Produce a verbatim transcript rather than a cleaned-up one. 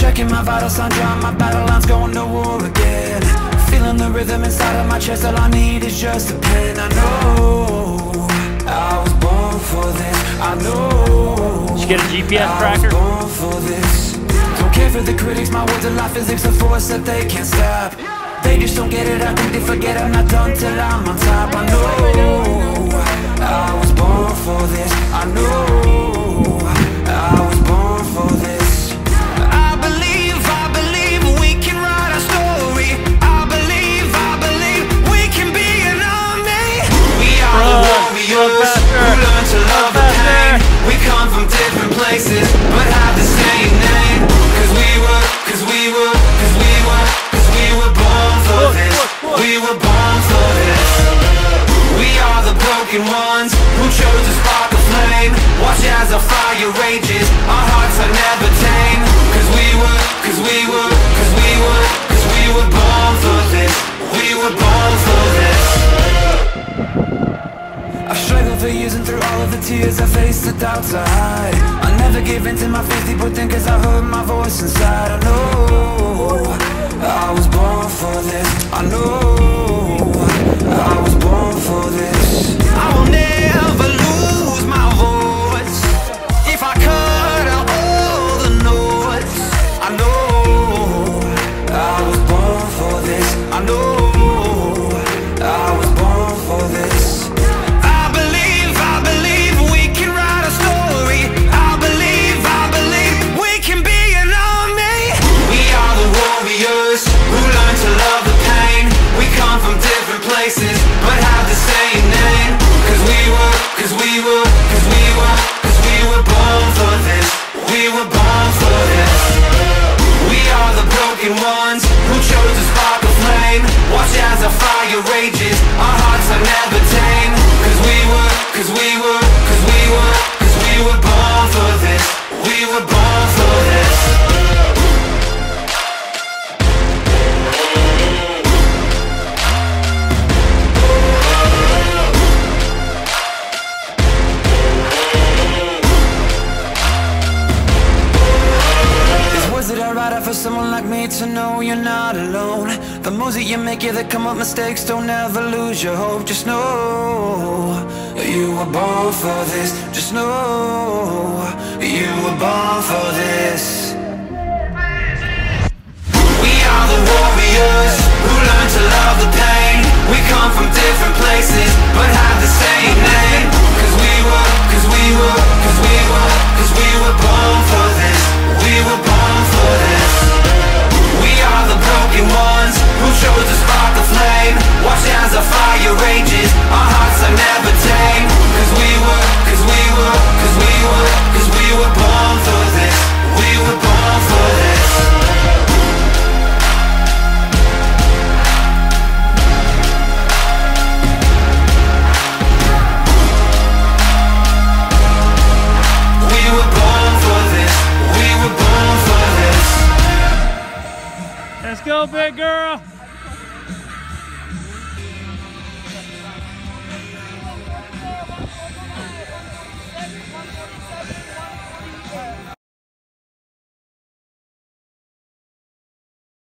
checking my vital sign, drawing my battle lines, going to war again. Feeling the rhythm inside of my chest, all I need is just a pen. I know I was born for this, I know. Did you get a G P S tracker? I was born for this. Don't care for the critics, my words are life physics, a force that they can't stop. They just don't get it, I think they forget I'm not done till I'm on top. I know I was born for this, I know I was born for this. I believe, I believe we can write our story. I believe, I believe we can be an army. We are the warriors who learn to love the pain. We come from different places but have the same name. Cause we were, cause we were, cause we were, cause we were born for this. We were born for this. We are the broken ones who chose to spark a flame. Watch as our fire rages, our hearts are never tame. Cause we were, cause we were, cause we were, cause we were born for this. We were born for this. I've struggled for years and through all of the tears I faced the doubts I hide. I never gave in to my fears, people think cause I heard my voice inside. I know I was born for this, I know I was born for this. I will never lose my voice. If I cut out all the noise, I know I was born for this, I know I was born for this. I believe, I believe we can write a story. I believe, I believe we can be an army. We are the warriors who learn to love the pain. We come from different places but have the same name. Cause we were, cause we were, cause we were, cause we were born for this. We were born for this. We are the broken ones who chose to spark a flame. Watch as our fire rages, our hearts are never tame. Cause we were, cause we were, cause we were, cause we were born for this. We were born for this. For someone like me to know you're not alone. The moves that you make, yeah, that come up mistakes. Don't ever lose your hope. Just know you were born for this. Just know you were born for this. We are the warriors who learn to love the pain. We come from different places but have the same name. Cause we were, cause we were, cause we were, cause we were born for this. We were born for this. We are the broken ones who chose to spark the flame. Watch as our fire rages, our hearts are never tame. Cause we were, cause we were, cause we were, cause we were born for this. We were born for this. We were born for this. We were born for this. Let's go, big girl.